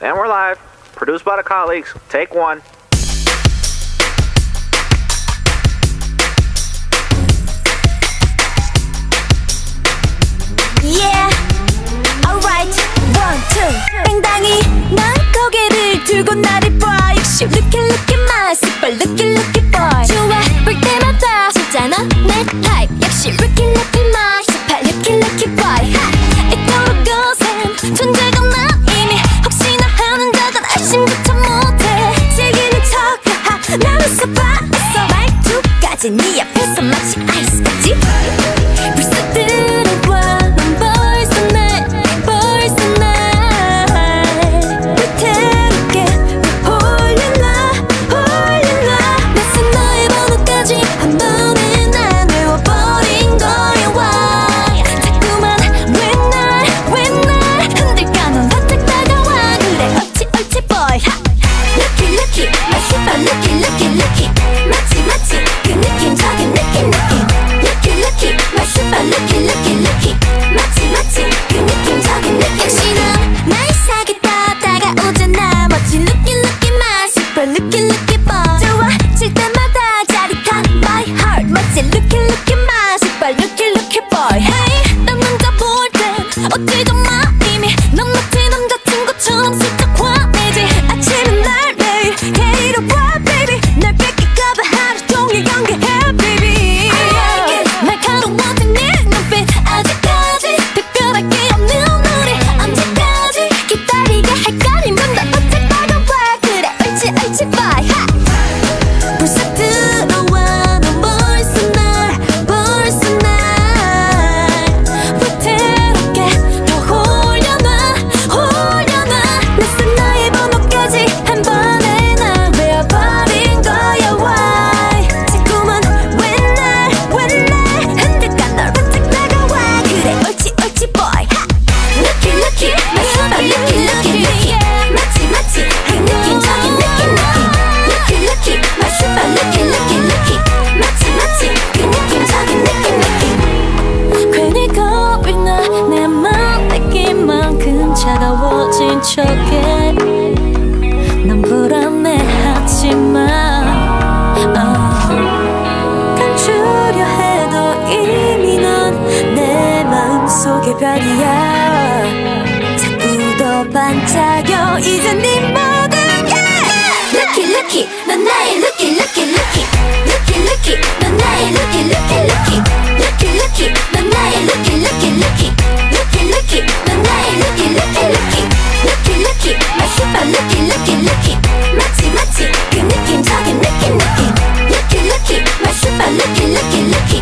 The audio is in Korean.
And we're live. Produced by the colleagues. Take one. Yeah, alright, 1, 2. 뺑당이 난 고개를 들고 나를 봐. 역시 looking my super looking boy. 좋아 볼 때마다 진짜 넌 내 type. 역시 looking my super looking boy. 있도록 거센 존재가 난 이미 혹시나 하는 자들 아침부터 못해. 즐기는 척 나는 속았어. 말투까지 네 앞에서 마치 아이스까지. 불쑥 들어와 넌 벌써 날 위태롭게 홀려놔 낯선 너의 번호까지 한 번에 난 외워버린 거야. Why 자꾸만 왜 날 흔들까. 넌 바짝 다가와. 그래 옳지 boy. Lucky my super lucky 마치 그 느낌적인 느낌 Lucky my super lucky 마치 그 느낌적인 느낌. 역시 넌 날 사겠다 다가오잖아. 멋진 lucky my super lucky boy. 좋아 칠 때마다 짜릿한 my heart. 멋진 lucky my super lucky boy. Hey 난 남자 볼 땐 어찌 좀 마. 이미 넌 마치 남자친구처럼 슬쩍 화내지. 아침엔 날 매일 데려와 baby. 날 뺏길까봐 하루 종일 연기해 baby. 날카로워진 네 눈빛 아직까지 특별할 게 없는 우리. 언제까지 기다리게 할까. 네 맘도 바짝 다가와. 그래 옳지 boy. 불쑥 들어와 넌 벌써 날 위태롭게 더 홀려놔 낯선 나의 번호까지 한 번에 난 외워버린 거야. Why 자꾸만 왜 날 흔들까. 널 바짝 다가와. 그래 옳지 boy. Lucky my super lucky 마치 그 느낌적인 느낌 Lucky my super lucky 마치 그 느낌적인 느낌. 괜히 겁이 나 내 맘 뺏기만큼 차가워진 척해. 넌 불안해하지마. 감추려 해도 이미 넌 내 마음속의 별이야. 자꾸 더 반짝여 이제 네 모든 게 Lucky 넌 나의 lucky 넌 나의 lucky 넌 나의 lucky 넌 나의 lucky my super lucky 마치 그 느낌적인 느낌 Lucky my super lucky